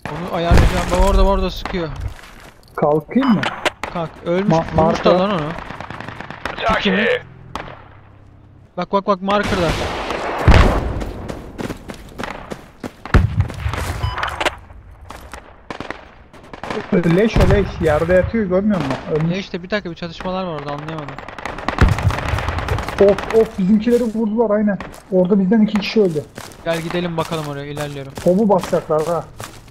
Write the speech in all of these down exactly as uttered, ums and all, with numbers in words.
Onu ayarlayacağım. Bak orada orada sıkıyor. Kalkayım mı? Kalk. Ölmüş. Ma Vurmuş da marka. lan onu. Kimi? Bak bak bak marker'da. Leş o leş. Yerde yatıyor, görmüyor musun? Ne Ölmüş. işte bir dakika bir çatışmalar var orada, anlayamadım. Of of, bizimkileri vurdular aynen. Orada bizden iki kişi öldü. Gel gidelim bakalım, oraya ilerliyorum. Topu basacaklar ha.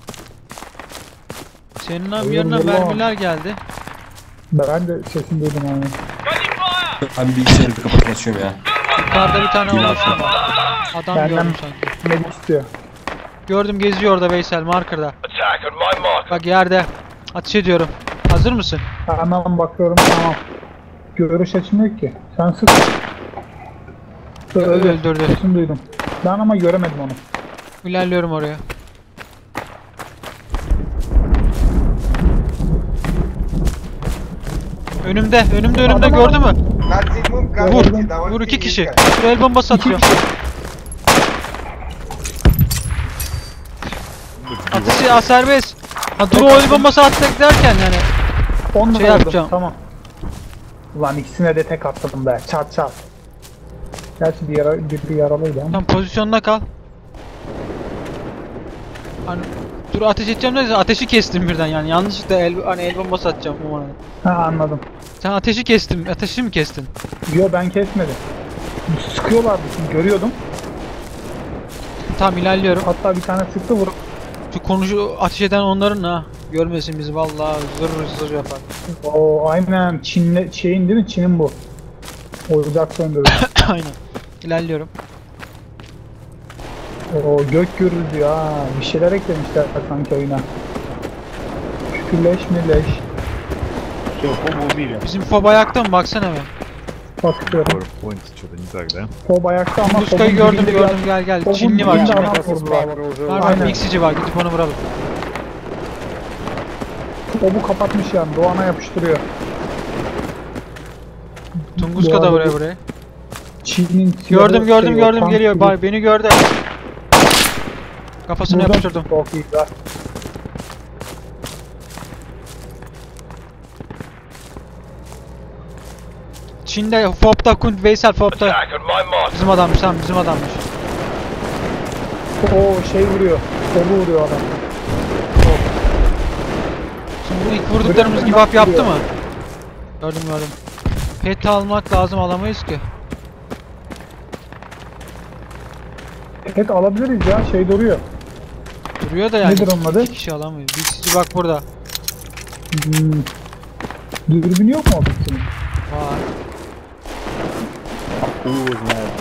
Senin abi Oğlum, yanına yolla. mermiler geldi. Ben de sesini duydum aynen. Ben bilgisayarı bir kapatmak istiyorum ya. Yukarıda bir tane Yürü ulaşım abi. var. Adam Benden- gördüm sanki. Medik istiyor. Gördüm, geziyor orada Veysel marker'da. Bak yerde. Ateş ediyorum. Hazır mısın? Hemen bakıyorum, tamam. Görüş açım yok ki. Sen sık. Öldü. Öldürdü. Sesini duydum. Ben ama göremedim onu. İlerliyorum oraya. Önümde, önümde, önümde Adam- gördü mü? Vur, Vur, vur iki kişi. Şuraya el bombası atıyor. Atışı ya serbest. Ha dur, o el bombası atacak derken yani. Onu Şey da vurdum, yapacağım. tamam. Ulan ikisine de tek atladım be. Çat çat. Gerçi bir, yara, bir, bir yaralıydı ama. Tam pozisyonuna kal. Hani dur ateş edeceğim de ateşi kestim birden yani, yanlışlıkla el, hani el bombası atacağım umarım. Ha, anladım. Sen ateşi kestin, ateşi mi kestin? Yo, ben kesmedim. Sıkıyorlardı şimdi, görüyordum. Tamam ilerliyorum. Hatta bir tane sıktı, vur. Şu konuşu ateş eden onların ha. Görmesin bizi vallahi, zır zır yapar. Oo aynen, Çin'le şeyin değil mi? Çin'in bu. Ocak söndürdü. Aynen. İlerliyorum. Oo gök gürüldü ya. Bir şeyler eklemişler sanki oyuna. Şükürleş mi leş. Все, Фоба убили. Bizim fob ayakta mı, baksana be. Bakıyorum. PowerPoint что-то не так, да? Fob ayakta ama Muskayı Fob'un gördüm dibinde gördüm, bir- gel gel. Fob'un Çinli var, dibinde Çinli. adam vurdular. Var var, Aynen. mixici var, gidip onu vuralım. Fob'u kapatmış yani, Doğan'a yapıştırıyor. Tunguska da Bu buraya arada- buraya. Çin'in Gördüm gördüm şey, gördüm, tank geliyor. gibi. Bak beni gördü. Kafasını Vurdum. yapıştırdım. Çok iyi lan. Çin'de fobda Kunt Veysel fobda. Bizim adammış, tamam bizim adammış. O şey vuruyor. Fob'u vuruyor adam. Şimdi bu ilk vurduklarımız gibi up yaptı mı? Gördüm gördüm. Pet almak lazım, alamayız ki. Evet, alabiliriz ya, şey duruyor. Duruyor da yani. Nedir onun adı? İki kişi alamayız. Bir kişi bak burada. Hmm. Dürbün yok mu o bitkinin? Var. Хуй его знает.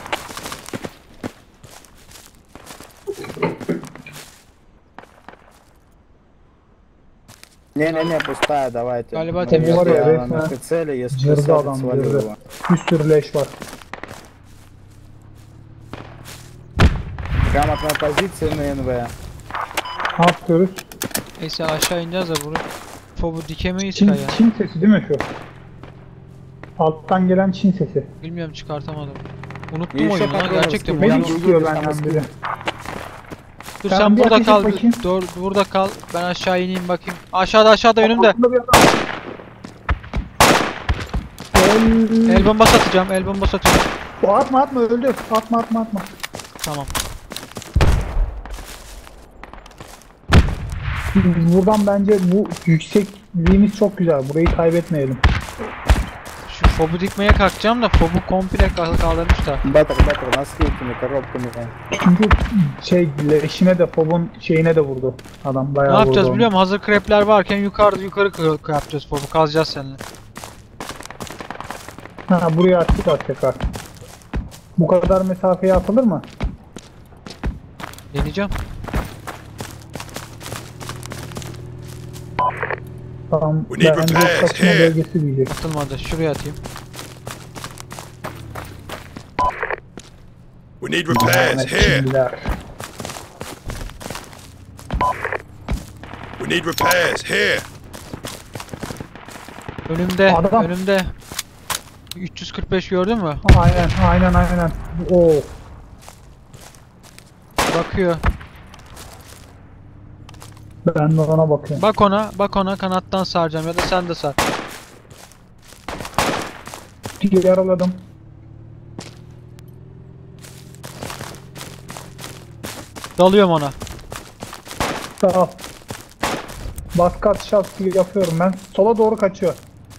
Не-не-не, пустая, давайте. Galiba Мы temiz. Var ya, на- resmen на прицеле, если cırdı садит, adam, свалил cırdı. его. Bir sürü leş var. Прямо от моей позиции на эн вэ. Ne yapıyoruz? Neyse aşağı ineceğiz de bunu. Fobu dikemeyiz Çin, kaya. Çin sesi değil mi şu? Alttan gelen Çin sesi. Bilmiyorum, çıkartamadım. Unuttum İyi, oyunu şaka lan yapıyoruz. gerçekten. Ben Medik Medik de- istiyor Sen benden biri. Dur Sen sen bir burada ateş kal. et bakayım. Dur burada kal. Ben aşağı ineyim bakayım. Aşağıda aşağıda önümde. Altında bir adam. El... El bombası atacağım. El bombası atıyorum. O atma atma, öldü. Atma atma atma. Tamam. Buradan bence bu yüksekliğimiz çok güzel. Burayı kaybetmeyelim. Şu fobu dikmeye kalkacağım da fobu komple kal- kaldırmış da. Баттер, баттер, наскилками, коробками. Çünkü şey, leşine de Fob'un şeyine de vurdu. Adam bayağı Ne vurdu yapacağız onu. biliyor musun? Hazır krepler varken yukarıda yukarı kı- yapacağız fobu. Kazacağız seninle. Ha, buraya attık at tekrar. Bu kadar mesafeye atılır mı? Deneyeceğim. Tamam. We need Bence repairs kasma here. bölgesi diyecek. Atılmadı. Şuraya atayım. We need repairs Evet, here. Çinliler. We need repairs here. Önümde. Adam. Önümde. üç yüz kırk beş gördün mü? Aynen aynen aynen. Oo. Bakıyor. Ben de ona bakıyorum. Bak ona, bak ona kanattan saracağım ya da sen de sar. Yaraladım. Dalıyorum ona. Sağ ol. Baskı atış atışı yapıyorum ben. Sola doğru kaçıyor.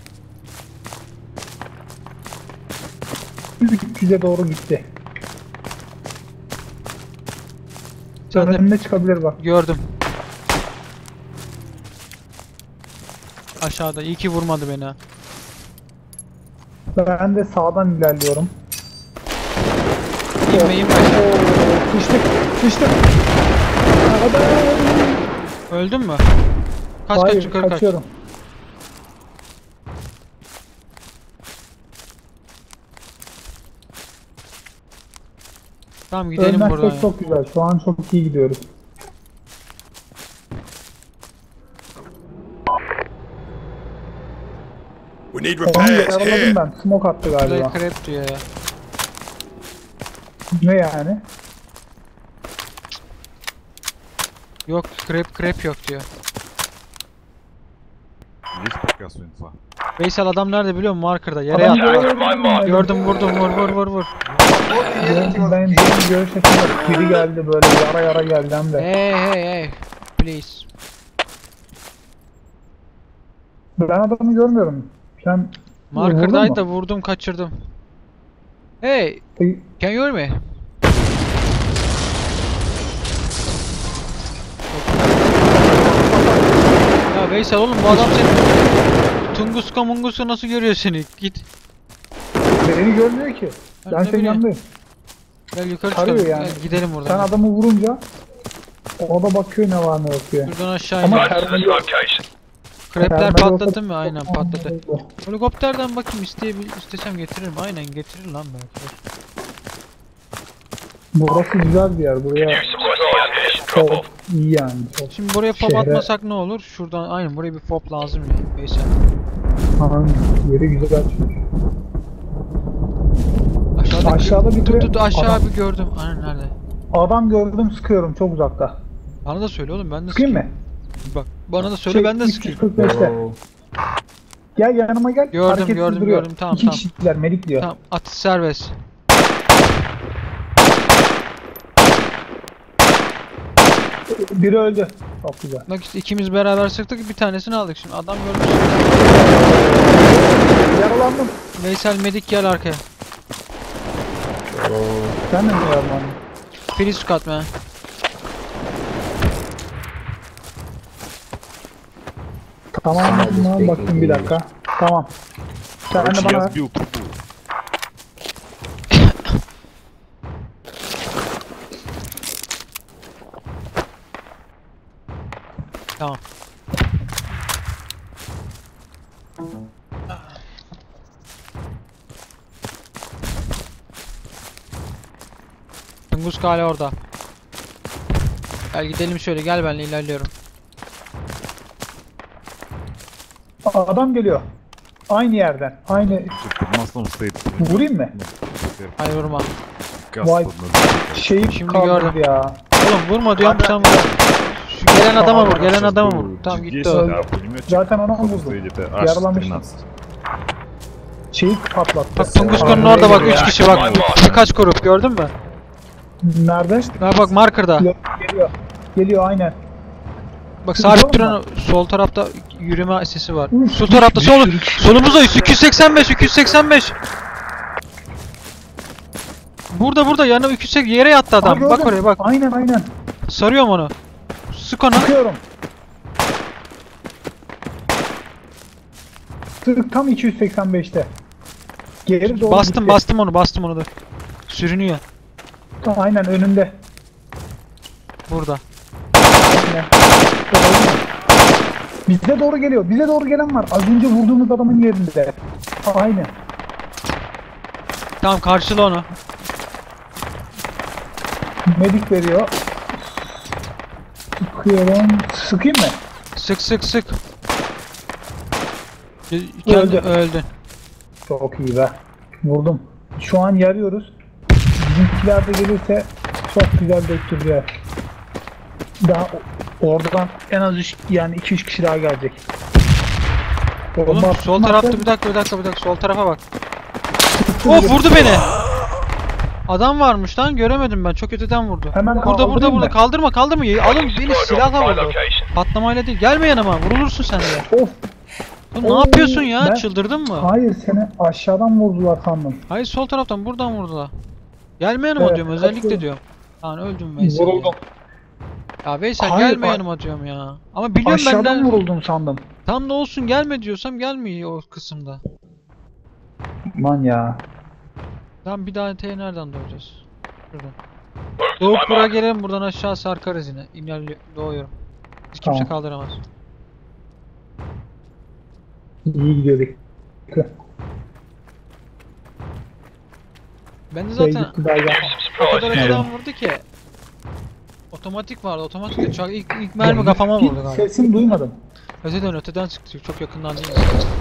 üç yüze doğru gitti. Sen de Önüne çıkabilir bak. gördüm. Aşağıda. İyi ki vurmadı beni ha. Ben de sağdan ilerliyorum. İnme inme. Oo, sıçtık, sıçtık. Adam. Öldün mü? Kaç Hayır, kaç yukarı kaç. kaçıyorum. Tamam gidelim buradan Ölmezsek ya. çok güzel. Şu an çok iyi gidiyoruz. We need Onu repairs yaraladım here. ben. Smoke attı Play galiba. crap diyor ya. Ne yani? Yok crap crap yok diyor. Есть пока su инфа. Veysel adam nerede biliyor musun? Marker'da. Yere Adam yattı. gördüm, ben- Gördüm vurdum vur vur vur vur. Ben, ben benim görüş açımda biri geldi böyle yara yara geldi hem de. Hey hey hey. Please. Ben adamı görmüyorum. Sen vurdun Marker'daydı mu? da vurdum kaçırdım. Hey, Ay, can you hear me? Ya Veysel oğlum bu adam seni Tunguska munguska nasıl görüyor seni? Git. beni görmüyor ki. Ben Ben ne senin bileyim. yanındayım. Gel yukarı Tarıyor çıkalım. yani. Gel, gidelim buradan. Sen adamı vurunca o da bakıyor ne var ne yok diye. Buradan aşağı Ama inelim. termal yok. Krepler termal patladı olsa- mı? Aynen patladı. Helikopterden bakayım isteyebil istesem getiririm. Aynen getirir lan belki. Burası güzel bir yer. Buraya çok iyi yani. Çok. Şimdi buraya pop Şehre- atmasak ne olur? Şuradan aynen buraya bir pop lazım ya. Veysel. Aynen. Yeri güzel çünkü. Aşağıda, Aşağıda bir dur de dur dur aşağı adam- bir gördüm. Aynen nerede? Adam gördüm sıkıyorum çok uzakta. Bana da söyle oğlum ben de Sıkayım sıkayım. mı? Bak bana da söyle ben de Şey, sıkayım. üç yüz kırk beşte. Gel yanıma gel. Gördüm, Hareketsiz gördüm, duruyor. gördüm. Tamam, İki tamam. kişiler melik diyor. Tamam atış serbest. Biri öldü. Çok güzel. Bak işte ikimiz beraber sıktık bir tanesini aldık şimdi. Adam görmüş. Yaralandım. Veysel medik gel arkaya. Sen de mi yaralandın? Please cut man. Tamam mı? Bakayım bir dakika. Tamam. Sen de Короче, bana я ver. сбил трупу. Tamam. Tunguska hala orada. Gel gidelim şöyle gel benimle ilerliyorum. Adam geliyor. Aynı yerden. Aynı. Тут под mostом стоит. Vurayım mı? Hayır vurma. Каст Vay. под ногой. Şeyi Şimdi kaldırdı gördüm. ya. Oğlum vurma diyorum sen vur. Şu gelen adama vur, gelen Сейчас adama был vur. Tamam gitti десять, o. а пулемётчик Zaten ona походу vurdum. стоит где-то аж Yaralamıştım. тринадцать. Şeyi patlattı. Bak Tunguska'nın Aa, orada bak geliyor üç ya. kişi bak. Birkaç grup gördün mü? Nerede? Ha bak markerda. Geliyor. Geliyor. Geliyor aynen. Bak Şurada sabit mı? duran sol tarafta yürüme sesi var. Üf, Sol tarafta sol solumuzda iki yüz seksen beş iki yüz seksen beş. Burada burada yanı iki yüz seksen yere yattı Aa, adam. Bak gördüm. oraya bak. Aynen aynen. Sarıyorum onu. Sık onu. Sıkıyorum. Sık tam iki yüz seksen beşte. Geri doğru Bastım gitti. bastım onu bastım onu da. Sürünüyor. Aynen önünde. Burada. Aynen. Bize doğru geliyor. Bize doğru gelen var. Az önce vurduğumuz adamın yerinde. Aynen. Tamam karşıla onu. Medik veriyor. Sıkıyorum. Sıkayım mı? Sık sık sık. Kendi Öldü. öldün. Çok iyi be. Vurdum. Şu an yarıyoruz. Bizimkiler de gelirse çok güzel döktüreceğiz. Daha Oradan en az üç, yani iki üç kişi daha gelecek. Oğlum Bomba sol atmak tarafta da- bir dakika bir dakika bir dakika sol tarafa bak. Of vurdu beni. Adam varmış lan göremedim ben çok öteden vurdu. Hemen Burada burada kaldırayım burada mı? kaldırma kaldırma. Alın beni silahla vurdu. Patlamayla değil. Gelme yanıma vurulursun sen de. Of. Oğlum ne Oo, yapıyorsun ya? ben- Çıldırdın mı? Hayır, seni aşağıdan vurdular sandım. Hayır sol taraftan buradan vurdular. Gelme yanıma Evet, diyorum özellikle kaçıyorum. diyorum. Lan öldüm Veysel. ya. Vuruldum. Ya Veysel Hayır, gelme bak- yanıma diyorum ya. Ama biliyorum Aşağıdan benden. vuruldum sandım. Tam da olsun gelme diyorsam gelmiyor o kısımda. Lan ya. Tamam bir daha T'ye nereden doğacağız? Şuradan. Doğup buraya gelelim buradan aşağı sarkarız yine. İlerli doğuyorum. Hiç kimse Tamam. kaldıramaz. İyi gidiyorduk. Ben de Şey zaten gitti daha gel. o kadar öteden vurdu ki. Otomatik vardı otomatik de çok ilk, ilk mermi kafama vurdu galiba. Sesini duymadım. Öteden öteden sıktı çok yakından değil.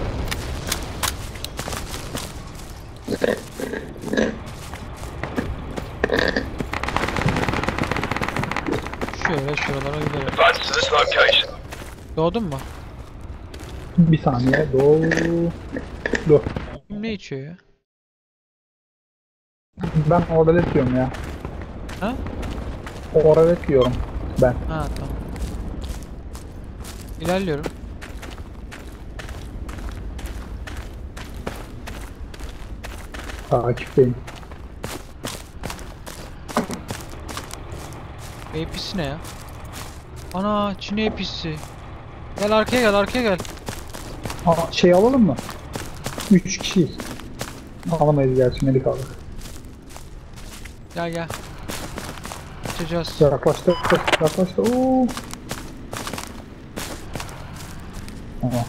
Şöyle şuralara gidelim. Advance to this location. Doğdun mu? Bir saniye. Doğu. Dur. Kim ne içiyor ya? Ben oralet yiyorum ya. Ha? Oralet yiyorum ben. Ha tamam. İlerliyorum. Takipteyim. A P'si ne ya? Ana Çin A P'si. Gel arkaya gel arkaya gel. Aa, şey alalım mı? Üç kişiyiz. Alamayız gerçi, medik aldık. Gel gel. Açacağız. Yaklaştı, yaklaştı. Oo. Aha.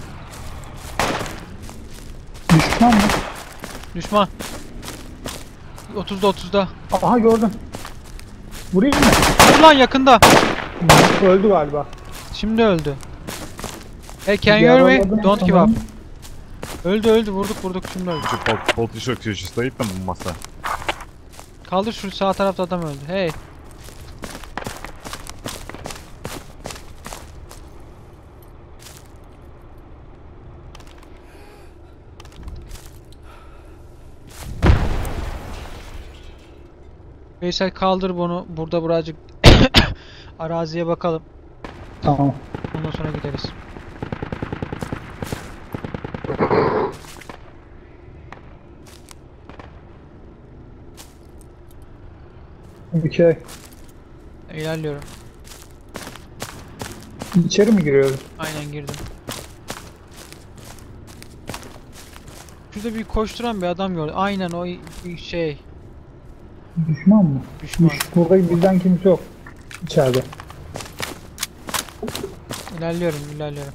Düşman mı? Düşman. otuzda otuzda. Aha, gördüm. Vurayım mı? Dur lan yakında. Öldü galiba. Şimdi öldü. Hey can you hear me? Yaraladım Don't give sanırım. up. Öldü öldü vurduk vurduk şimdi öldü. Пол, полтишок все еще стоит там масса. Kaldır şu sağ tarafta adam öldü. Hey. Veysel kaldır bunu. Burada birazcık araziye bakalım. Tamam. Ondan sonra gideriz. Okey. İlerliyorum. İçeri mi giriyoruz? Aynen girdim. Şurada bir koşturan bir adam gördüm. Aynen o bir şey. Düşman mı? Düşman. Düş. Burada bizden kimse yok. İçeride. İlerliyorum, ilerliyorum.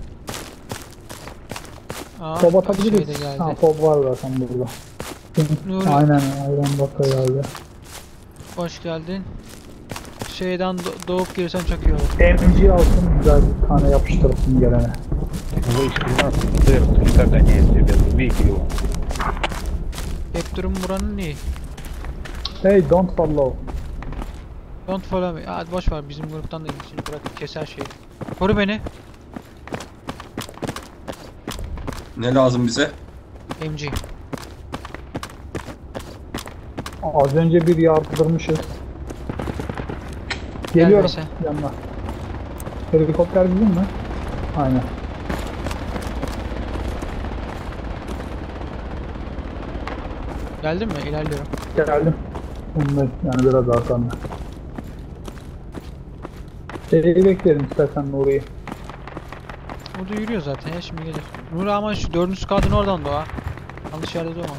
Aa, Fob şey atabiliriz. de geldi. Ha, fob var zaten burada. Nuri. Aynen, aynen baka geldi. Hoş geldin. Şeyden do- doğup girsen çok iyi olur. M G alsın, güzel bir tane yapıştırırsın gelene. Hep durum buranın iyi. Hey, don't follow. Don't follow me. Hadi boş ver bizim gruptan da ilgisini bırak keser şeyi. Koru beni. Ne lazım bize? M G. Az önce bir yardırmışız. Geliyorum Veysel. yanına. Helikopter bizim mi? Aynen. Geldin mi? İlerliyorum. Geldim. Bunda yani biraz arkanda. Şeyi bekleyelim istersen Nuri'yi. Burada yürüyor zaten ya şimdi gelir. Nuri ama şu dördüncü kadın oradan doğa. Yanlış yerde doğma.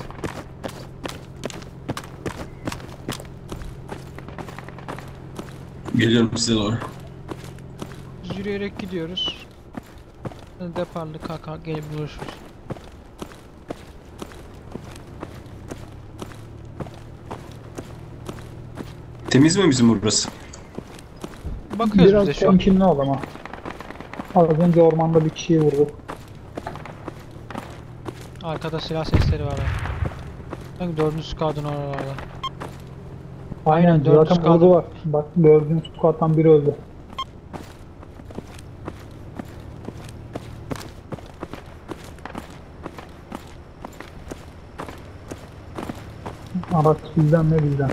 Geliyorum size doğru. Biz yürüyerek gidiyoruz. Deparlı kaka gelip buluşuruz. Temiz mi bizim burası? Bakıyoruz Biraz bize şu an. temkinli ol ama. Az önce ormanda bir kişiyi vurduk. Arkada silah sesleri var. Sanki dördüncü kadın oralarda. Aynen, dördüncü zaten kaldı. vurdu var. Bak, dördüncü squat'tan biri öldü. Araç bizden ne bizden?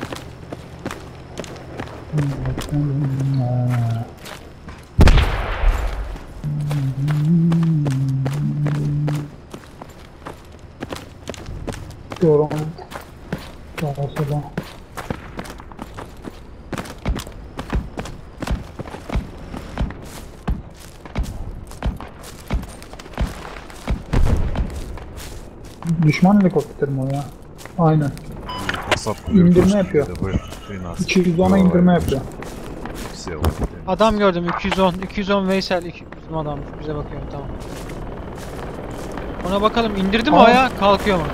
Yorum. Doğrusu da. Düşman helikopteri mi o ya? Aynen. Посадку İndirme вертушки yapıyor. где-то в тринадцать. iki yüz ona indirme yapıyor. Все вот. Adam gördüm iki yüz on. iki yüz on Veysel iki- bizim adammış. Bize bakıyor tamam. Ona bakalım indirdi mi Aa. ayağa kalkıyor mu?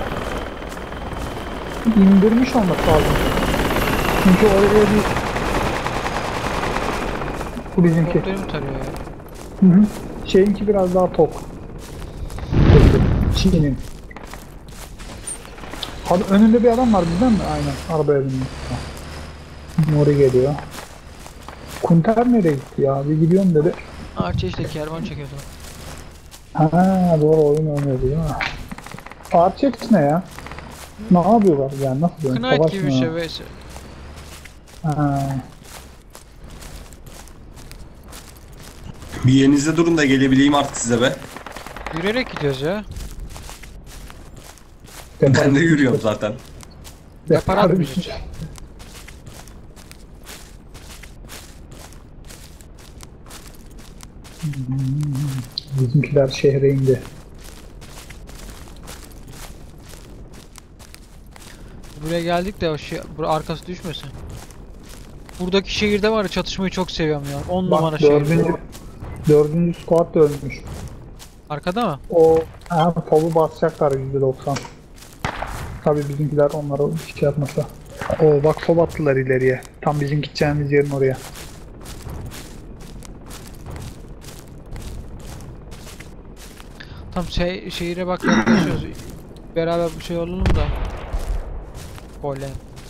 İndirmiş olması lazım. Çünkü oraya bir... Bu bizimki. Helikopteri mi tarıyor ya? Hı hı. Şeyinki biraz daha tok. Çin'in. Abi önünde bir adam var bizden mi? Aynen. Arabaya binmiş. Mori geliyor. Kunter nereye gitti ya? Bir gidiyorum dedi. Arça işte kervan çekiyordu. Ha doğru oyun oynuyordu değil mi? Arçex ne ya? Ne yapıyorlar yani? Nasıl diyorum? Knight Savaş gibi mı bir ya? şey Veysel. Ha. Bir yerinizde durun da gelebileyim artık size be. Yürüyerek gidiyoruz ya. Ben de yürüyorum zaten. Depar atmayacağız. Bizimkiler şehre indi. Buraya geldik de o şey, bur arkası düşmesin. Buradaki şehirde var ya çatışmayı çok seviyorum ya. on numara Bak şehir. dördüncü, dördüncü squad da ölmüş. Arkada mı? O ha, favu basacaklar yüzde doksan. Tabii bizimkiler onlara bir şey yapmasa. O bak sol attılar ileriye. Tam bizim gideceğimiz yerin oraya. Tam şey, şehire bak yaklaşıyoruz. Beraber bir şey olalım da. Oley.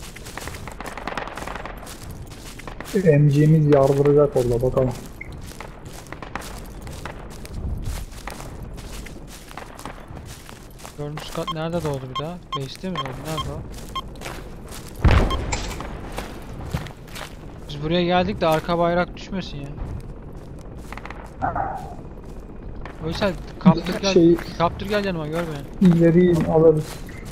M G'miz yardıracak orada bakalım. Dördüncü kat nerede doğdu bir daha? Base'te mi doğdu? Nerede o? Biz buraya geldik de arka bayrak düşmesin ya. Oysa kaptır gel, Şey- kaptır gel yanıma gör beni. İleriyi alırız.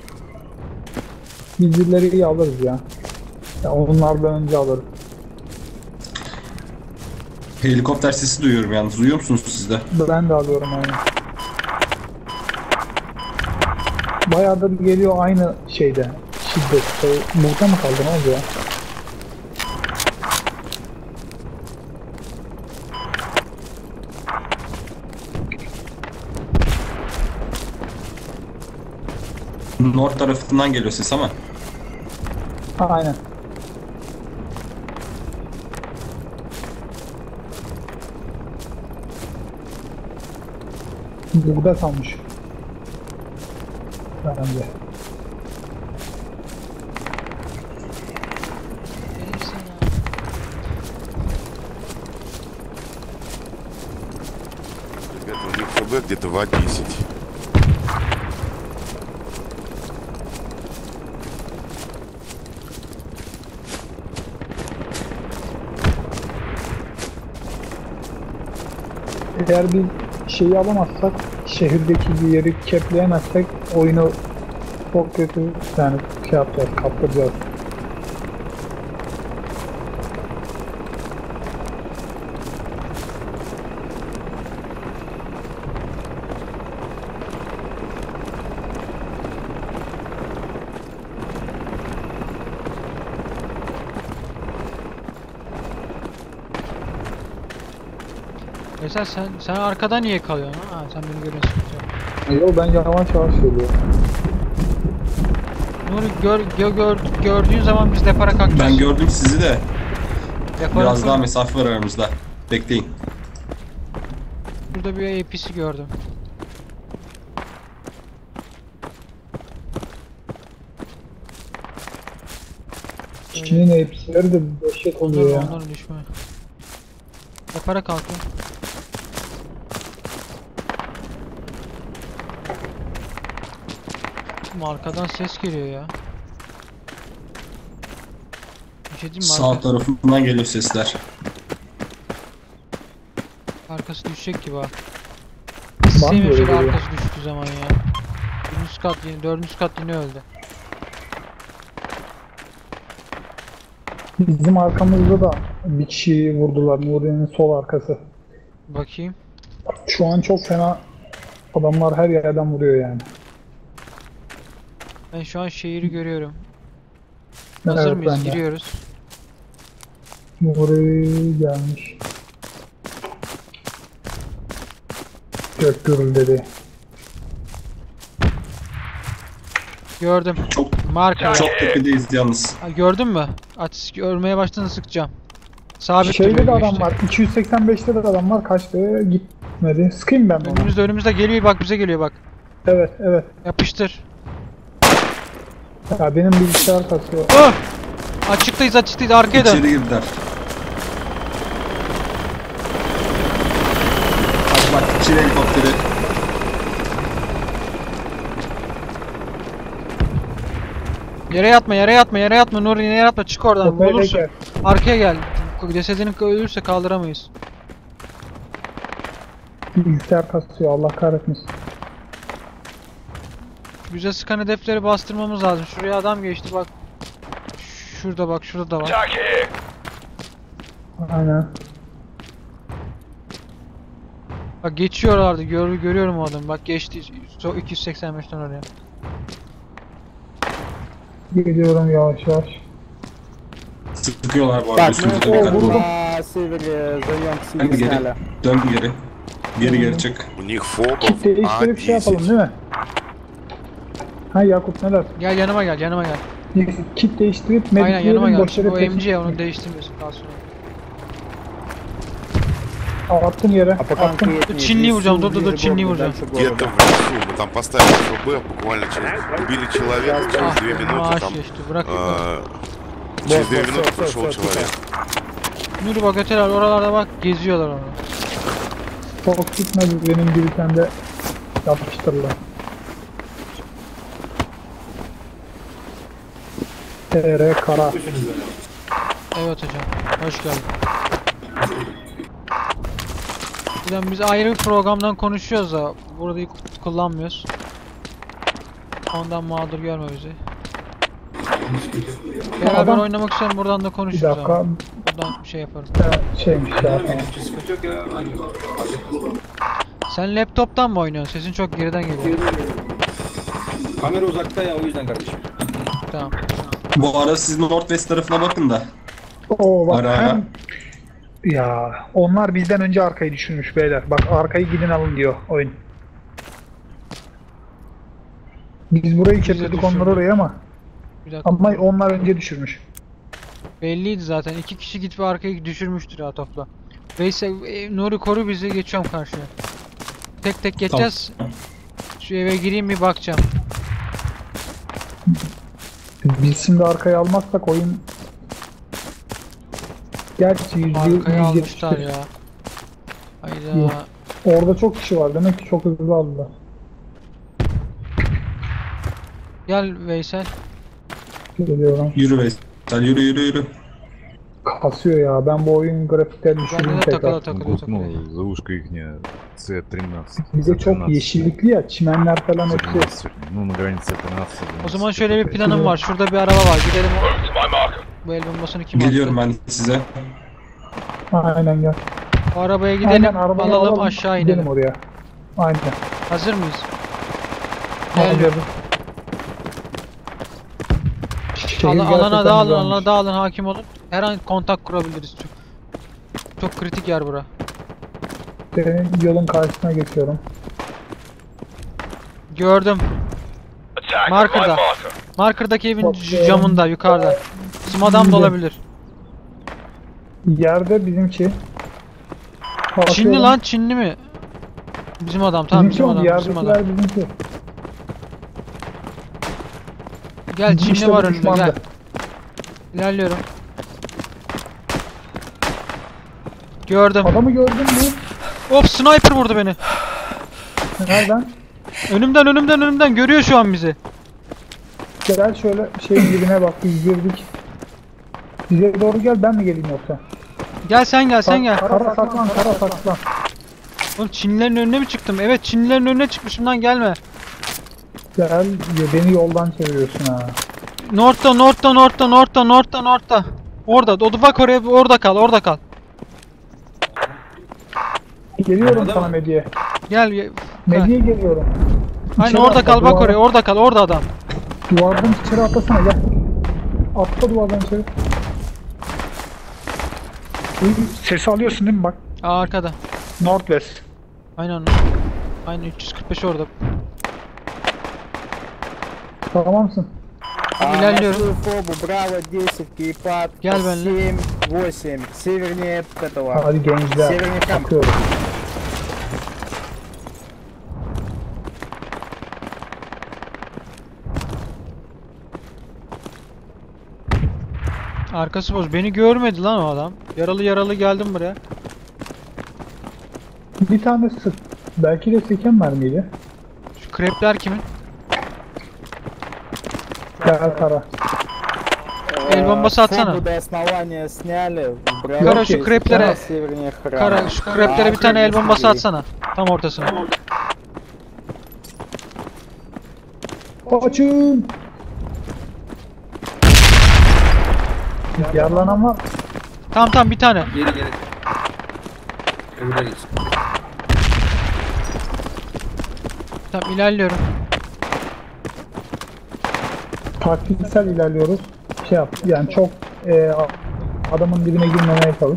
Biz ileriyi alırız ya. Ya onlardan önce alırız. Helikopter sesi duyuyorum yalnız. Duyuyor musunuz siz de? Ben de alıyorum aynı. Bayağıdır geliyor aynı şeyde. Şiddette. Burada mı kaldı ne oldu ya? North tarafından geliyor ses ama. Ha, aynen. Burada kalmış. Bence. Ребята, у них ХБ где-то в десять. Eğer biz şeyi alamazsak, şehirdeki bir yeri kepleyemezsek oyunu çok kötü yani şey yapacağız, kaptıracağız. Mesela sen sen arkada niye kalıyorsun? Ha sen beni görüyorsun. Yok ben yavaş yavaş geliyorum. Nuri gör, gör, gör, gördüğün zaman biz depara kalkacağız. Ben gördüm sizi de. Depara Biraz full- daha mesafe var aramızda. Bekleyin. Burada bir A P'si gördüm. Çin'in hepsileri de dehşet oluyor Onların ya. onların düşme. Depara kalkıyor. Oğlum arkadan ses geliyor ya. şey diyeyim mi? Sağ Arka- tarafından geliyor sesler. arkası düşecek gibi ha. Var mı Sevmiyorum böyle şöyle geliyor? arkası düştüğü zaman ya. Dördüncü kat yine, dördüncü kat yine öldü. Bizim arkamızda da bir kişiyi vurdular. Nuri'nin sol arkası. Bakayım. Şu an çok fena adamlar her yerden vuruyor yani. Ben şu an şehri görüyorum. Hazır Evet, mıyız? ben de. Giriyoruz. Nuri gelmiş. Gök gürüldedi. Gördüm. Çok Marka. çok tepedeyiz yalnız. Ha, gördün mü? Ateş görmeye başladığında sıkacağım. Sabit Şeyde de duruyor adam işte. var. iki yüz seksen beşte de adam var. Kaçtı? Gitmedi. Sıkayım ben onu. Önümüzde önümüzde geliyor bak, bize geliyor bak. Evet, evet. Yapıştır. Ya benim bilgisayar kasıyor. Oh! Açıktayız açıktayız, arkaya dön. İçeri girdiler. Bak bak Çin helikopteri. Yere yatma, yere yatma, yere yatma Nuri, yere yatma, çık oradan, Kafaya vurulursun. teker. Arkaya gel. Cesedini ölürse kaldıramayız. Bilgisayar kasıyor. Allah kahretmesin. Bize sıkan hedefleri bastırmamız lazım. Şuraya adam geçti bak. Şurada bak, şurada da var. Aynen. Bak geçiyorlardı, gör, görüyorum o adamı. Bak geçti, so iki yüz seksen beşten oraya. Geliyorum yavaş yavaş. Sıkıyorlar bu arada Так, üstümüze мы dikkatli olun. на севере заем Hadi Сиги geri. сняли. Dön geri. Geri geri çık. У них фобов Kit değiştirip şey yapalım А10. değil mi? Ha Yakup ne dersin? Gel yanıma gel, yanıma gel. Kit değiştirip Aynen yanıma medikleyelim gel. boş yere O peşin- M G onu değiştirmesin daha sonra. Attım yere. А пока Attım. конкретнее, Чинни в врубим, лесу, да-да-да, ближе чинни города, врубим. дальше Где-то города. в лесу. Мы там поставили ФБ, буквально через... Убили человека, через две минуты maaş там... geçti, bırak yukarı. э, Через две Вот, минуты всё, всё, пришел всё, человек. Nuri bak öteler, oralarda bak geziyorlar onu. Çok gitmedi benim gibi sen de yapıştırlar. T R kara. Evet hocam, hoş geldin. Ulan biz ayrı bir programdan konuşuyoruz da burada kullanmıyoruz. Ondan mağdur görme bizi. Beraber Adam- oynamak istiyorum, buradan da Bir konuşuruz dakika. ama. Buradan bir şey yaparım. Ya, şeymiş ya tamam. Sen laptoptan mı oynuyorsun? Sesin çok geriden geliyor. Kamera uzakta ya, o yüzden kardeşim. Tamam. Bu ara siz Northwest tarafına bakın da. Oo bak Ara ara. hem... Ya onlar bizden önce arkayı düşürmüş beyler. Bak arkayı gidin alın diyor oyun. Biz burayı Biz de getirdik onlar düşürdük. oraya ama Bir dakika. ama onlar önce düşürmüş. Belliydi zaten. İki kişi gidip arkayı düşürmüştür ha topla. Veysel, e, Nuri koru bizi, geçiyorum karşıya. Tek tek geçeceğiz. Şu eve gireyim bir bakacağım. Biz şimdi arkayı almazsak oyun gerçi yüzde Arkaya yüz almışlar yetmiştir. ya. Hayda. Yok. Orada çok kişi var demek ki çok hızlı aldılar. Gel Veysel. Geliyorum. Yürü Veysel, yürü yürü yürü. Kasıyor ya ben bu oyun grafiklerini Bende düşüreyim de takıla tekrar. takılıyor Вот, ну, takılıyor. заушка ихняя С тринадцать. Bir de çok yeşillikli ya çimenler falan С hepsi. тринадцать, ну, на границе тринадцать. O zaman şöyle bir planım var. Şurada bir araba var. Gidelim o... Bu el bombasını kim Geliyorum attı? ben size. Aynen gel. O arabaya gidelim, Aynen arabayı alalım, alalım, aşağı gidelim inelim. oraya. Aynen. Hazır mıyız? Gel. Alacağız. Şehir Ala- alana gerçekten dağılın, güzelmiş. alana dağılın, hakim olun. Her an kontak kurabiliriz. Çok, çok kritik yer bura. Senin yolun karşısına geçiyorum. Gördüm. Marker'da. Marker'daki evin Bak, c- camında, yukarıda. Bizim adam da olabilir. Yerde bizimki. Çinli Bakıyorum. lan, Çinli mi? Bizim adam, tamam Bizimki bizim oldu, adam, bizim adam. yerdekiler bizimki. Gel, Çinli İşte bu var önünde, düşmandı. gel. İlerliyorum. Gördüm. Adamı gördün mü? Hop, sniper vurdu beni. Nereden? Önümden, önümden, önümden görüyor şu an bizi. Gel şöyle şeyin dibine bak biz girdik. Bize doğru gel, ben mi geleyim yoksa? Gel sen gel sen gel. Kara saklan, kara saklan. Oğlum Çinlilerin önüne mi çıktım? Evet Çinlilerin önüne çıkmışım lan gelme. Gel, beni yoldan çeviriyorsun ha. North'ta North'ta North'ta North'ta North'ta North'ta. Orada. O bak oraya orada kal orada kal. Geliyorum Adam sana mı? Medi'ye. Gel. gel. Medi'ye geliyorum. Aynen İçeri orada atla, kal bak duvardan- oraya orada kal orada adam. Duvardan içeri atlasana, gel. Atla duvardan içeri. Sesi alıyorsun değil mi bak? Aa, arkada. Northwest. Aynen. Aynen üç yüz kırk beş orada. Tamamsın. А, İlerliyorum. на свою фобу, Браво десять, Кейпад, Gel benimle. семь, восемь, севернее этого. Hadi gençler. Севернее камп. Bakıyoruz. Arkası boş. Beni görmedi lan o adam. Yaralı yaralı geldim buraya. Bir tane sık. Belki de seken mermiydi. Şu krepler kimin? Gel kara. El bombası atsana. Фобу до основания сняли. Браво Kara şu десять, kreplere севернее храма. Kara şu kreplere bir tane el bombası atsana. Tam ortasına. Açın. Yarlanan var. Tamam tamam bir tane. Geri geri. Öbürler gitsin. Tamam ilerliyorum. Taktiksel ilerliyoruz. Şey yap. Yani çok e, adamın dibine girmemeye çalış.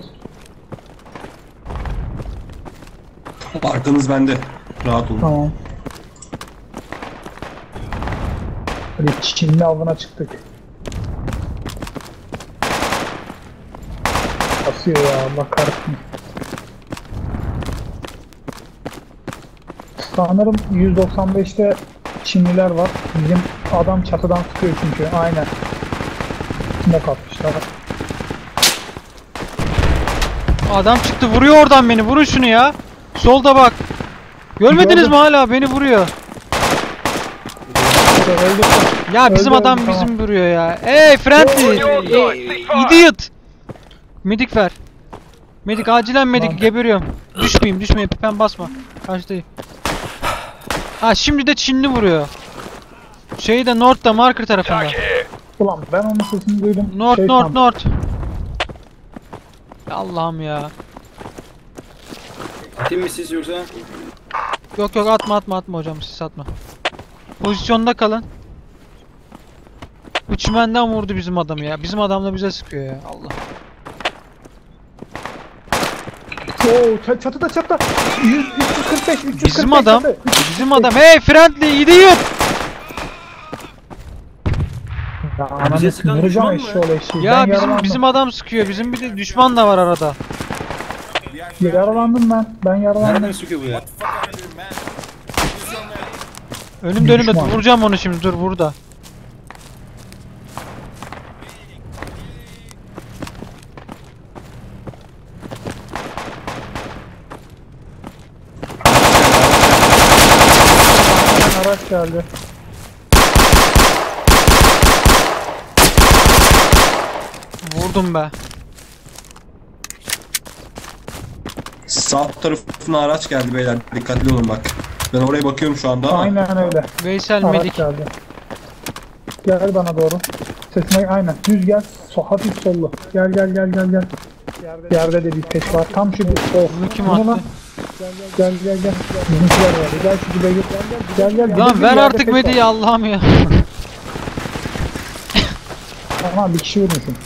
Arkanız bende. Rahat olun. Tamam. Hadi Çinli avına çıktık. Basıyor ya, Allah kahretsin. Sanırım yüz doksan beşte Çinliler var. Bizim adam çatıdan sıkıyor çünkü. Aynen. Smoke atmışlar. Adam çıktı vuruyor oradan beni. Vurun şunu ya. Solda bak. Görmediniz Gördüm. mi hala? Beni vuruyor. Öldü. Ya bizim Öldü, adam öldü, bizim tamam. vuruyor ya. Hey friendly. E- Idiot. Medik ver. Medik acilen medik Lan. geberiyorum. Düşmeyeyim düşmeyeyim pipen basma. Karşıdayım. Ha şimdi de Çinli vuruyor. Şeyde North'ta marker tarafında. Ulan ben onun sesini duydum. North Şey North sandım. North. Allah'ım ya. Atayım mı siz yoksa? Yok yok atma atma atma hocam siz atma. Pozisyonda kalın. Bu çimenden vurdu bizim adamı ya. Bizim adam da bize sıkıyor ya. Allah. Oo, ç- çatıda çatıda. yüz, üç yüz kırk beş, üç yüz kırk beş Bizim adam. çatı. Bizim adam. Hey friendly idiot. Ya bize ananı sıkan vuracağım düşman mı? eşşoğlu eşeği. Ya Ben bizim yaralandım. bizim adam sıkıyor. Bizim bir de düşman da var arada. Yaralandım ben. Ben yaralandım. Nereden sıkıyor bu ya? Önümde önümde Düşman. vuracağım onu şimdi. Dur burada. Araç geldi. Vurdum be. Sağ tarafına araç geldi beyler. Dikkatli olun bak. Ben oraya bakıyorum şu anda ama. Aynen öyle. Veysel Araç medik. geldi. Gel bana doğru. Sesine aynen. Düz gel. So, hafif sollu. Gel gel gel gel gel. Yerde de bir peş var. Tam şu bir. Oh. Bunu kim Bu ne attı? lan? Gel gel gel. Bizimkiler vardı. Gel şu dibe git. Gel gel. gel. Lan Bir ver yerde artık peş var. mediyi Allah'ım ya. Tamam bir kişi vurmuşum.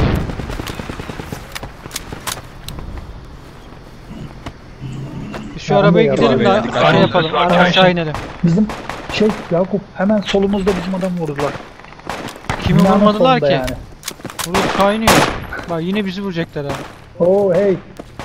Şu arabaya Tamam, gidelim de beyler, dikkatli şey olun. yapalım. Ara aşağı inelim. Bizim şey Yakup hemen solumuzda bizim adamı vurdular. Kimi Binanın vurmadılar solunda ki? yani. Vurup kaynıyor. Bak yine bizi vuracaklar ha. Oo hey.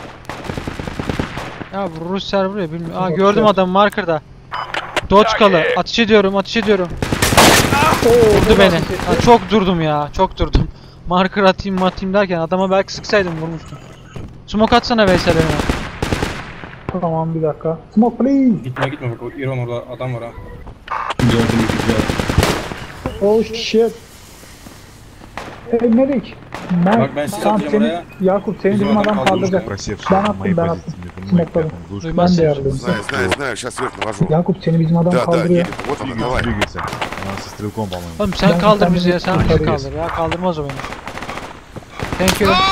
Ya vururuz server ya bilmiyorum. Aa Bak, gördüm evet. adamı markerda. Dodge kalı. Ateş ediyorum ateş ediyorum. Oo, Vurdu beni. Ha, çok durdum ya. Çok durdum. Marker atayım atayım derken adama belki sıksaydım vurmuştum. Smoke atsana Veysel önüme. Tamam bir dakika. Smoke please. Gitme gitme bak o İran orada adam var ha. Gördüm gördüm. Oh shit. Hey medic. Mert, Bak ben sizi tamam, atacağım seni, oraya. Yakup seni Bizim bizim adam adam kaldırmış kaldıracak. Просевший Ben на attım моей ben позиции attım. между мной и Smokladım. пятым глушком. Ben de yardım. Знаю, знаю, знаю, сейчас вверх навожу. Yakup seni bizim adam Да, да, kaldırıyor. едет. Вот она, Двигайся, давай. двигайся. Она со стрелком, по-моему. Oğlum sen Ben kaldır kendimi bizi ya, sen bizi kurtarıyoruz. kaldır ya, kaldırmaz o beni. Thank you.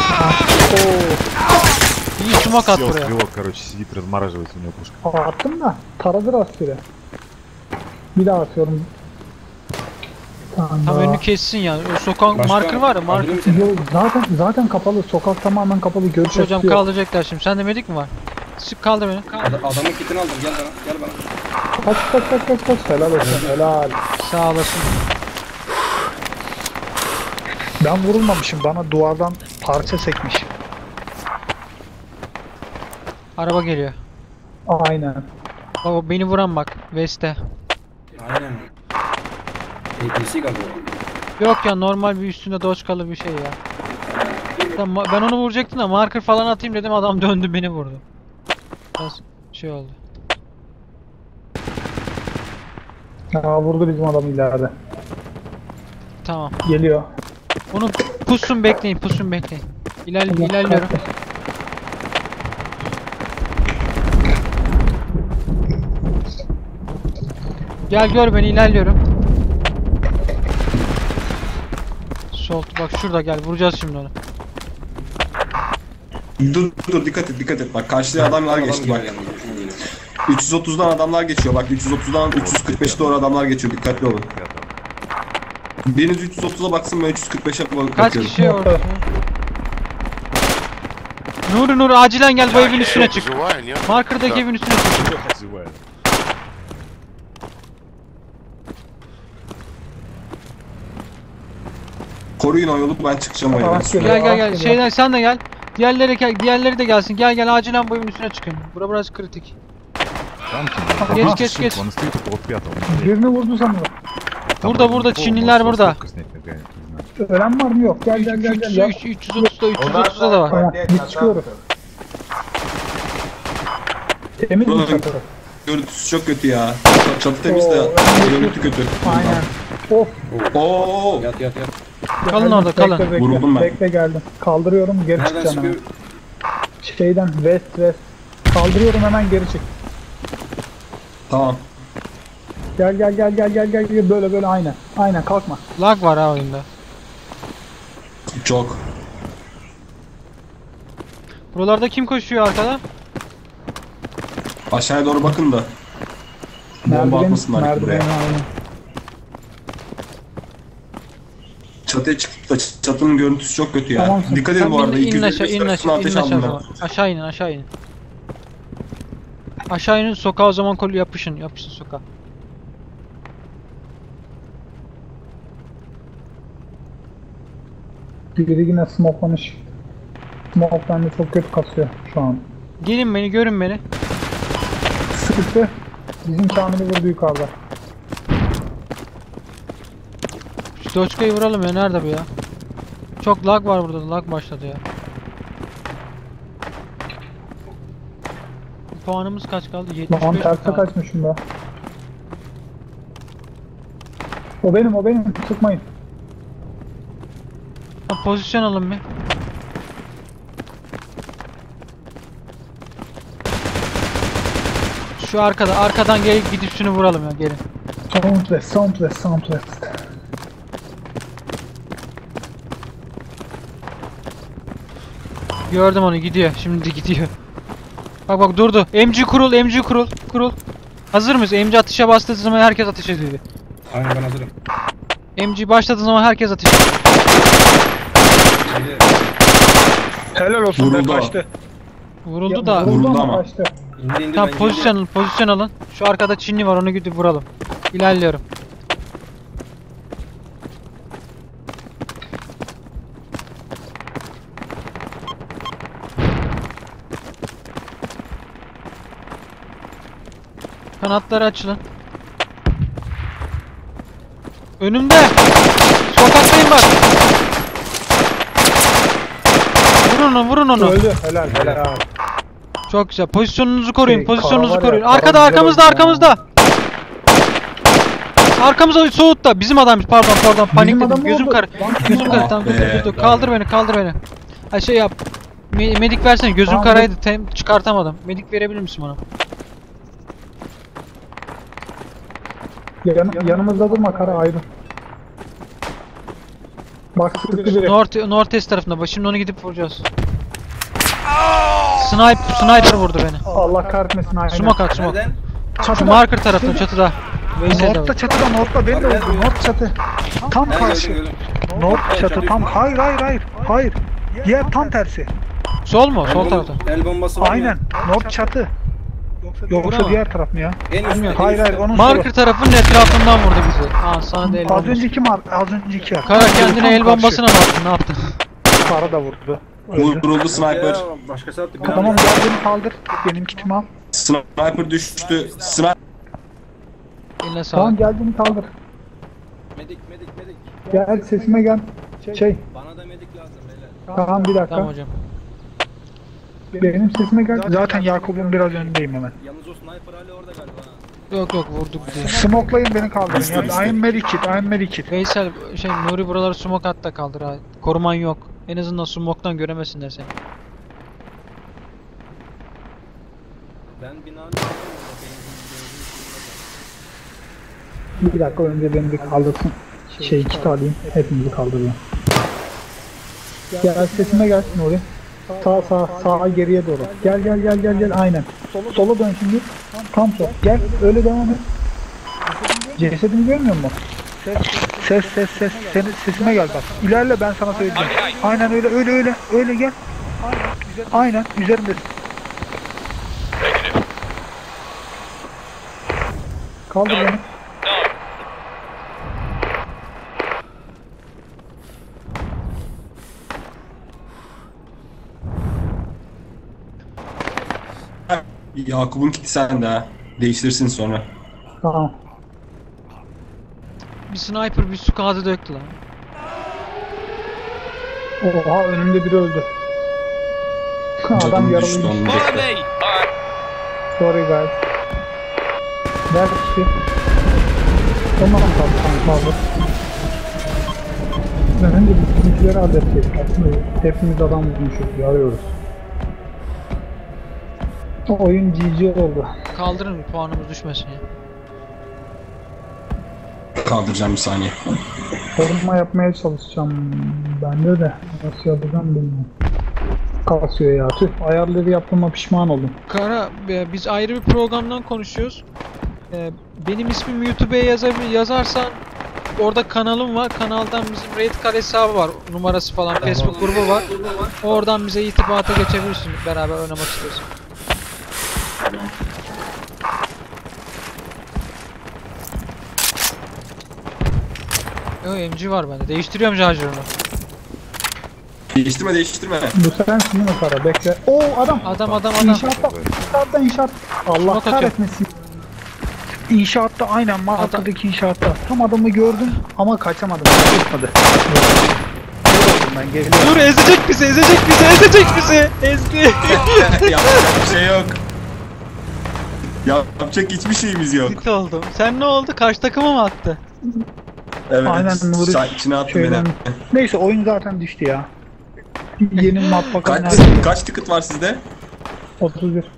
İyi smoke at Сел buraya. стрелок, короче, сидит, размораживается у него пушка. Aa, attım da taradı rastgele. Bir daha atıyorum. Tamam. Tam daha. önünü kessin ya. O sokak Başka- marker var ya, marker. Kaldırayım seni. Yok zaten zaten kapalı. Sokak tamamen kapalı. Görüş Hocam açısı yok. kaldıracaklar şimdi. Sende medik mi var? Sık kaldır beni. Ad- adamın kitini aldım. Gel bana. Gel bana. Kaç kaç kaç kaç kaç. Helal olsun. Helal. Sağ olasın. Ben vurulmamışım. Bana duvardan parça sekmiş. Araba geliyor. Aynen. Baba beni vuran bak. Veste. Aynen. A P C kaldı. Yok ya, normal bir üstünde doçkalı bir şey ya. Tamam, ben onu vuracaktım da marker falan atayım dedim, adam döndü beni vurdu. Biraz şey oldu. Aa, vurdu bizim adam ileride. Tamam. Geliyor. Onu pussun bekleyin, pussun bekleyin. İler, ilerliyorum. Gel gör beni, ilerliyorum. Sol bak şurada, gel vuracağız şimdi onu. Dur dur dikkat et dikkat et. Bak karşıya adamlar Adam geçti geliyor bak. yanımda, şimdi geliyor. üç yüz otuzdan adamlar geçiyor. Bak üç yüz otuzdan üç yüz kırk beşe doğru adamlar geçiyor. Dikkatli olun. Biriniz üç yüz otuza baksın, ben üç yüz kırk beşe bakıyorum. Kaç kişi orada? Nuri Nuri acilen gel, bu evin üstüne çık. Живая, нет? Markerdaki Да. evin üstüne çık. Живая. Koruyun o yolu, ben çıkacağım o Aa, evden. geliyor. Gel gel gel, Geliyor. şeyden sen de gel. Diğerleri gel, diğerleri de gelsin. Gel gel, acilen bu evin üstüne çıkın. Bura biraz kritik. Танки. Geç, Ага, geç, сука, geç. Он стоит около пятого. Birini vurdu sanırım. Там Burada, вроде burada, пол, Çinliler может, burada. стопка снять какая-нибудь, не знаю. Ölen var mı? Yok. Gel gel gel gel. Yap. üç yüz otuzda, üç yüz otuzda da var. Tamam. Biz çıkıyoruz. Temiz mi çatı? Görüntüsü çok kötü ya. Çatı temiz de Oo, görüntü kötü. Aynen. Of. Oo. Yat yat yat. Kalın orada, Bekle, kalın. Bekle, Vuruldum ben. Bekle geldim. Kaldırıyorum, geri Nereden çıkacağım hemen. çıkıyor? Şeyden west west. Kaldırıyorum, hemen geri çık. Tamam. Gel gel gel gel gel gel gel, böyle böyle aynen. Aynen, kalkma. Lag var ha oyunda. Çok. Buralarda kim koşuyor arkada? Aşağıya doğru bakın da. Bomba Merdiven, atmasınlar merdiven buraya. aynen. Çatıya çıkıp da ç- çatının görüntüsü çok kötü ya. Tamam, sen- Dikkat edin Sen bu arada. inin, inin iki yüz aşağı, elli inin beş aşağı, ateş inin aşağı. aldım o zaman. Aşağı inin, aşağı inin. Aşağı inin, sokağa o zaman kolu yapışın, yapışın sokağa. Biri yine smokelamış. Smoke bende çok kötü kasıyor şu an. Gelin beni, görün beni. Sıkıntı. Bizim Kamil'i vurdu yukarıda. Şu Doçka'yı vuralım ya, nerede bu ya? Çok lag var burada, lag başladı ya. Puanımız kaç kaldı? yetmiş Lan beş mi terse kaldı? kaçmışım be. O benim, o benim. Sıkmayın. Ha, pozisyon alın bir. Şu arkada, arkadan gel, gidip şunu vuralım ya, gelin. Soundwest, Soundwest, Soundwest. Gördüm onu, gidiyor. Şimdi gidiyor. Bak bak durdu. M G kurul, M G kurul, kurul. Hazır mıyız? M G atışa bastığı zaman herkes ateş ediyor. Aynen, ben hazırım. M G başladığı zaman herkes ateş ediyor. Hadi. Helal olsun, Vuruldu be o. kaçtı. Vuruldu Ya, da. Vuruldu ama. ama. Kaçtı. İndi indi Tamam, ben pozisyon alın, pozisyon alın. Şu arkada Çinli var, onu gidip vuralım. İlerliyorum. Kanatları açılın. Önümde. Sokaktayım bak. Vurun onu, vurun onu. Öldü. Helal, helal. Çok güzel. Pozisyonunuzu koruyun, Şey, pozisyonunuzu kara var ya, koruyun. kara Arkada, güzel arkamızda, oynuyor. arkamızda. arkamıza soğutta. Bizim adammış. Pardon pardon panikledim. adam Gözüm oldu. kar. Lan Gözüm kim kar. o? Tamam dur Be. dur dur. Kaldır beni kaldır beni. Ha şey yap. Me medik versene. Gözüm Tamam, karaydı. Tem çıkartamadım. Medik verebilir misin bana? Yan, yanımızda durma kara ayrı. Bak sıkı biri. North Northeast tarafında. Bak şimdi onu gidip vuracağız. Sniper sniper vurdu beni. Allah kahretmesin aynen. Smoke at smoke. Nereden? Şu Çatıda. marker tarafında çatıda. Veysel'de North'ta var. çatıda North'ta beni de vurdu. North çatı. Tam Nerede karşı. gördün? North çatı tam. Hayır hayır hayır. Hayır. Diğer tam tersi. Sol mu? Sol El tarafta. bom- El bombası var Aynen. mı? North çatı. Yoksa Bravo. diğer taraf mı ya? En üstte. en Hayır hayır üstte. onun Marker solu. tarafının etrafından vurdu bizi. Aa sana da el Az bombası. önceki mar az önceki yer. Kara kendine Tam el karşı. bombasına mı attın? Ne yaptın? Kara da vurdu. Öldü. Vuruldu sniper. Ya, başkası attı. Ben Tamam gel beni kaldır. Benim kitimi al. Sniper düştü. Sniper. Eline Tamam sağlık. gel beni kaldır. Medik medik medik. Gel sesime gel. Şey. Bana da medik lazım beyler. Tamam bir dakika. Tamam hocam. Benim sesime gel. Zaten Yakup'un biraz önündeyim hemen. Yalnız o sniper hala orada galiba. Yok yok vurduk bizi. Smoklayın beni kaldırın ya. I'm Medikit, I'm Medikit. Veysel şey Nuri buraları smoke at da kaldır ha. Koruman yok. En azından smoke'tan göremesinler seni. Ben binanın Bir dakika önce beni bir kaldırsın. Şey kit alayım. Hepimizi kaldırıyorum. Gel sesime gel Nuri. Sağ sağ sağa geriye doğru. Gel gel gel gel gel aynen. Sola dön şimdi. Tam sol. Gel öyle devam et. Cesedini görmüyor musun? Ses ses ses. Senin sesime gel bak. İlerle ben sana söyleyeceğim. Aynen öyle öyle öyle. Öyle gel. Aynen üzerinde. Kaldır beni. Yakup'un kiti sende ha. Değiştirsin sonra. Tamam. Bir sniper bir su kağıdı döktü lan. Oha önümde biri öldü. Adam Canım düştü yaralıymış. onu bekle. Sorry guys. Ver kişi. Tamam tamam fazla. Ben önce bizimkileri halledeceğiz. Aslında hepimiz adam bulmuşuz. Arıyoruz. O oyun G G oldu. Kaldırın bir puanımız düşmesin ya. Kaldıracağım bir saniye. Koruma yapmaya çalışacağım. Bende de. Nasıl yapacağım bilmiyorum. Kasıyor ya. Tüh ayarları yaptığıma pişman oldum. Kara e, biz ayrı bir programdan konuşuyoruz. E, benim ismim YouTube'ya yazar yazarsan orada kanalım var. Kanaldan bizim Redcard hesabı var. Numarası falan. Facebook grubu var. Oradan bize irtibata geçebilirsin. Beraber oynamak istiyorsan. Yo M G var bende. Değiştiriyorum şarjörünü. Değiştirme değiştirme. Bu sensin değil mi Kara? Bekle. Oo adam. Adam adam adam. İnşaatta. İnşaatta inşaat. Allah Smoke atıyor. kahretmesin. İnşaatta aynen markadaki inşaatta. Tam adamı gördüm ama kaçamadım. Tutmadı. Ben geliyorum. Dur ezecek bizi, ezecek bizi, ezecek bizi. Ezdi. Yapacak bir şey yok. Yapacak hiçbir şeyimiz yok. Git oldum. Sen ne oldu? Karşı takıma mı attı? Evet. Aynen Nuri. Sa- içine attı Şeyden- beni. Neyse oyun zaten düştü ya. Yeni map bakalım. Kaç, kaç ticket var sizde? otuz bir.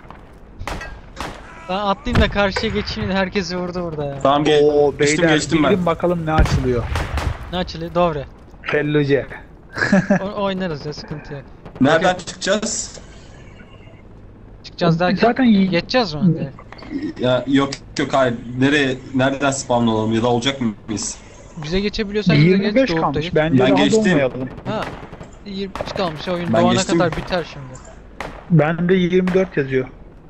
Ben atlayayım da karşıya geçeyim de herkesi vurdu burada ya. Tamam ge Oo geçtim beyler geçtim ben. bilin bakalım ne açılıyor. Ne açılıyor? Dovre. Felluce. O- oynarız ya sıkıntı yok. Nereden çıkacağız? Çıkacağız derken Zaten iyi. geçeceğiz mi? direkt? Ya yok yok hayır. Nereye nereden spawn olalım ya da olacak mıyız? Bize geçebiliyorsan bize yirmi geç. beş Doğup da kalmış. geç. Bence Ben daha geçtim. dolmayalım. Ha. yirmi beş kalmış oyun Ben doğana geçtim. kadar biter şimdi. Bende yirmi dört yazıyor.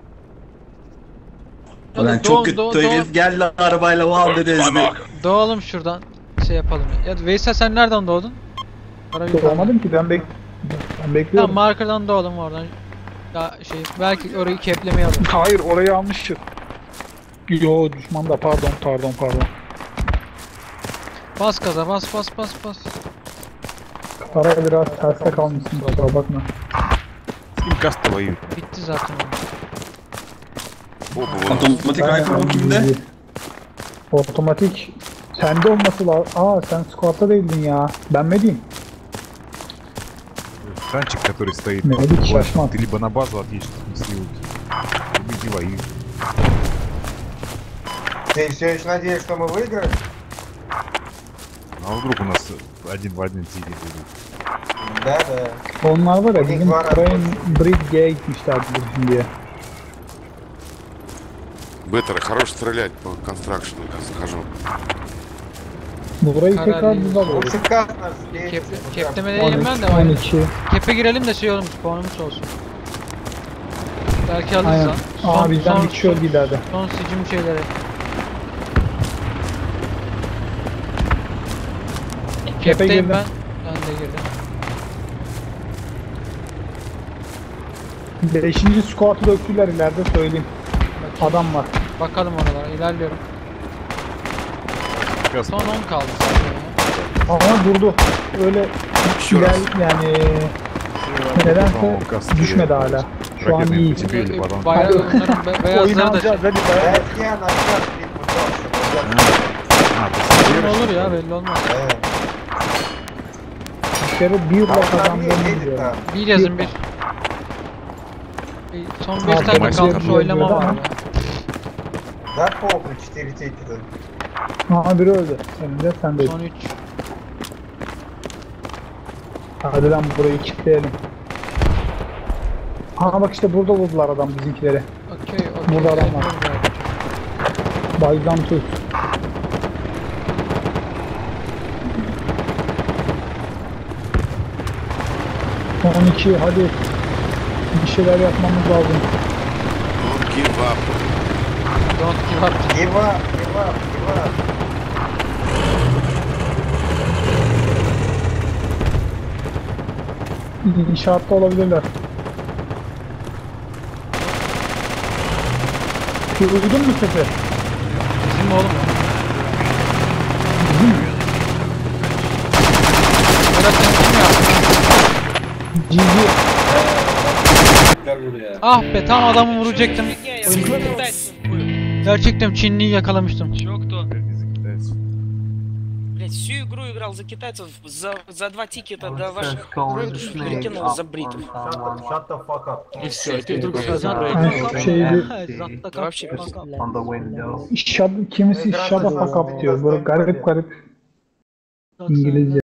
Ulan Hadi çok doğ- kötü doğ- herif geldi arabayla vav dedi ezdi. Doğalım şuradan. Şey yapalım ya. Ya Veysel sen nereden doğdun? Para bir Doğmadım ki ben bek ben Tamam bekliyorum. markerdan doğalım oradan. Ya şey belki orayı keplemeye alır. Hayır orayı almışım. Yo düşman da pardon pardon pardon. Bas gaza bas bas bas bas. Para biraz terste kalmışsın kusura bakma. Газ твою. Bitti zaten. Оба, вон. Otomatik rifle o kimde? Otomatik sende olması lazım. Aa sen squat'ta değildin ya. Ben mi diyeyim? Танчик, который стоит Ну, под это флешкой, шашман. ты либо на базу отъедешь, не слил. Либо иди воюй. Ты все еще надеешься, что мы выиграем? А вдруг у нас один в один сидит будет? Да, да. Onlar var ya Peki, bizim var Crane abi. Bridge'ye gitmişlerdi şimdiye. Беттер, хорош стрелять по констракшену, я скажу. Burayı Karar tekrar değil. biz alıyoruz. Лучше как нас встретить? Kep, Вот так. keplemeleyim ben de. on Aynen. iki. Kepe girelim de şey oğlum, puanımız olsun. Belki alırız Aynen. lan. Aa bizden bir kişi öldü ileride. Son sicim şeyleri. Kepteyim girdim. ben. Ben de girdim. Beşinci squat'u döktüler ileride söyleyeyim. Adam var. Bakalım oralara, ilerliyorum. Сейчас Son on kaldı zaten ya. Ama durdu. Öyle Еще iler раз. yani nedense düşmedi hala. Şu an iyi. тебе или потом. Bayrak onların be- beyazları da şey. hadi Да, я на час пытался. А, ты Ne olur собираешься? ya, belli olmaz. Да. Bir kere bir Там la на мне kazandığını едет biliyorum. там. Bir yazın bir. Bir- Son bir Abi, tane maç kalmış kazandı. oylama var ya. Да похуй, четыре тики-то. Aha biri öldü. Senin de sen de. Son üç. Hadi lan burayı kilitleyelim. Aha bak işte burada buldular adam bizimkileri. Okey, okey. Burada adam var. Bayzantı. on iki hadi. Bir şeyler yapmamız lazım. Don't give up. Don't give up. Give up, give up, give up. İnşaatta olabilirler. Duydun mu sesi? Bizim oğlum ya. Bizim mi? Murat sen kim yaptın? G G. Gel buraya. Ah be, tam adamı vuracaktım. Gerçekten Çinliyi yakalamıştım. Блять, всю игру играл за китайцев, за, за два тикета до ваших проигрышей перекинул за бритов. Shut the fuck up. И все, и ты вдруг Yani сказал, şu şeydi. это вообще пиздец. Şad, kimisi shut the fuck up diyor. Böyle garip garip İngilizce.